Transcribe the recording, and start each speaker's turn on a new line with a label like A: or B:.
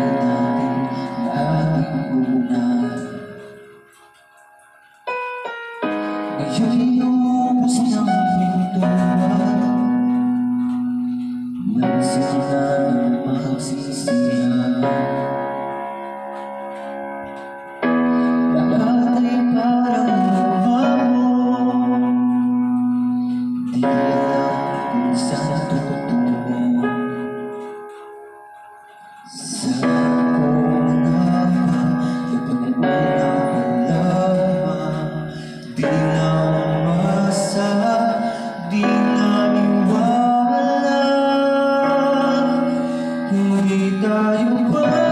A: natin laging una. Ngayon'y naubos ng pintuan, nagsimula ng magsisihan. Lahat ay parang nagbago, di alam kung saan tutungo. Saan ko nga ba napag-una lamang? Di na umasa, di naniwala. Hindi tayo ba